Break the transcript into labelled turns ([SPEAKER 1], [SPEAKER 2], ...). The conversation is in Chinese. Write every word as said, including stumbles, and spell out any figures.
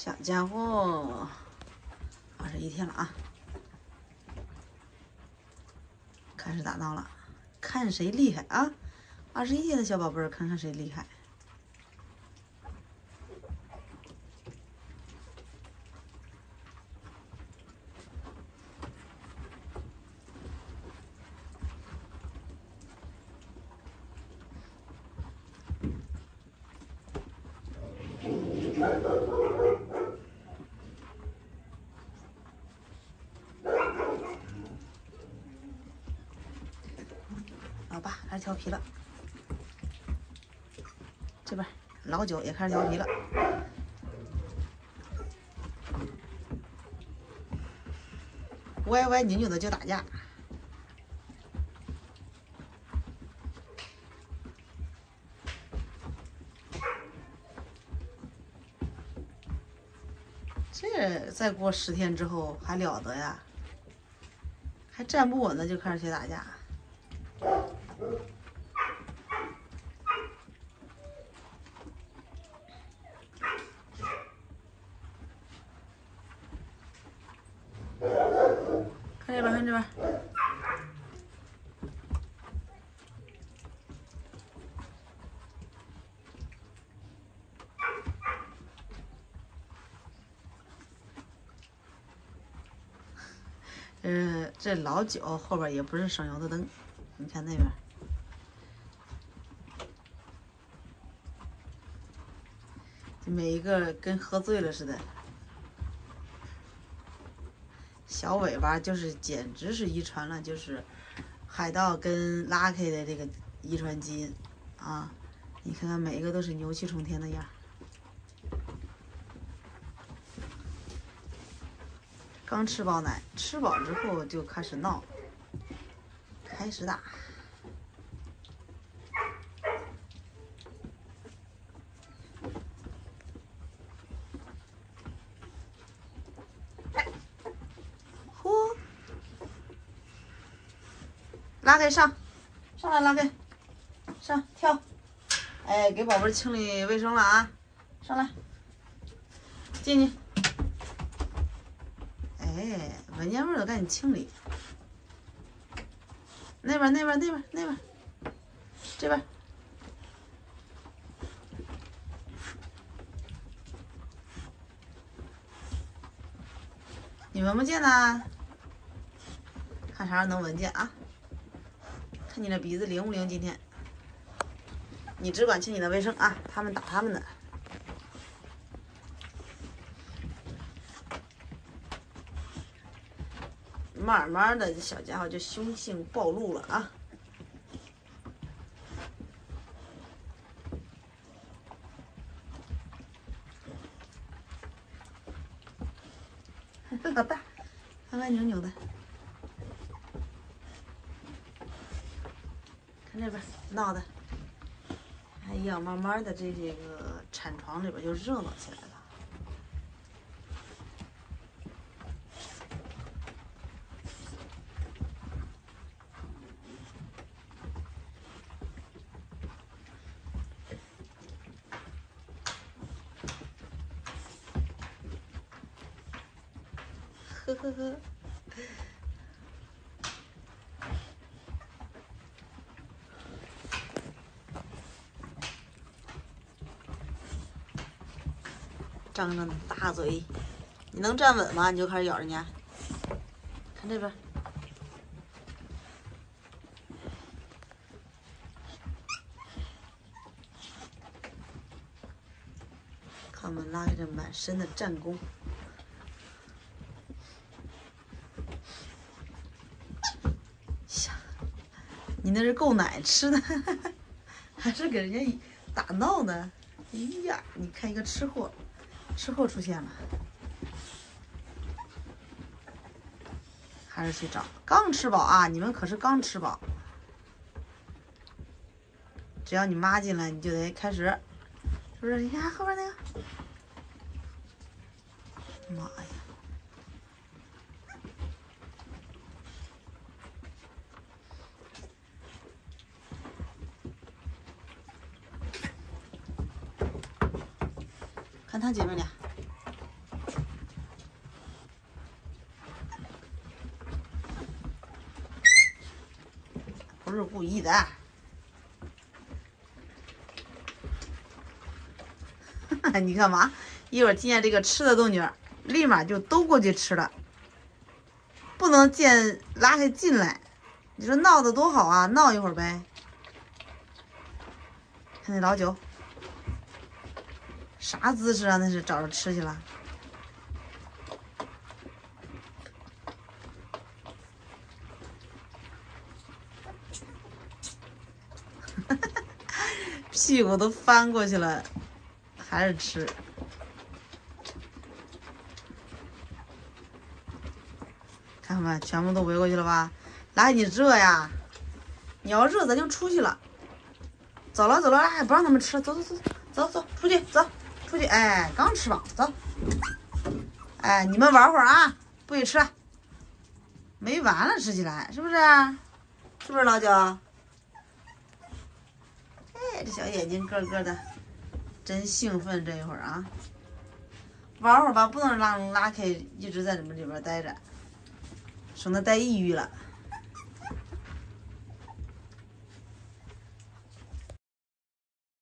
[SPEAKER 1] 小家伙，二十一天了啊！开始打闹了，看谁厉害啊！二十一天的小宝贝儿，看看谁厉害。 老爸开始调皮了，这边老九也开始调皮了，歪歪扭扭的就打架。这再过十天之后还了得呀？还站不稳呢，就开始学打架。 看这边，看这边。呃，这老九后边也不是省油的灯，你看那边。每一个跟喝醉了似的。 小尾巴就是简直是遗传了，就是海盗跟 Lucky 的这个遗传基因啊！你看看每一个都是牛气冲天的样。刚吃饱奶，吃饱之后就开始闹，开始打。呼！拉开上，上来拉开，上跳，哎，给宝贝清理卫生了啊！上来，进去。 哎，闻见味儿了，赶紧清理。那边，那边，那边，那边，这边。你闻不见呐？看啥时候能闻见啊？看你的鼻子灵不灵？今天，你只管清你的卫生啊，他们打他们的。 慢慢的，这小家伙就凶性暴露了啊！老大，歪歪扭扭的，看这边闹的，哎呀，慢慢的这这个产床里边就热闹起来了。 呵呵呵，张张大嘴，你能站稳吗？你就开始咬人家。看这边，看我们拉开这满身的战功。 你那是够奶吃的，还是给人家打闹呢？哎呀，你看一个吃货，吃货出现了，还是去找。刚吃饱啊，你们可是刚吃饱。只要你妈进来，你就得开始，是不是？你看后边那个，妈呀！ 看她姐妹俩， 不是故意的。你干嘛？一会儿听见这个吃的动静，立马就都过去吃了，不能见拉开进来。你说闹得多好啊，闹一会儿呗。看那老九，啥姿势啊？那是找着吃去了。屁股都翻过去了，还是吃。看看吧，全部都围过去了吧？拉你热呀！你要热，咱就出去了。走了走了，哎，不让他们吃，走走走走走，出去走出去。哎，刚吃饱，走。哎，你们玩会儿啊，不许吃。没完了，吃起来是不是？是不是老九？哎，这小眼睛咯咯的，真兴奋！这一会儿啊，玩会儿吧，不能让拉开一直在你们里边待着，省得待抑郁了。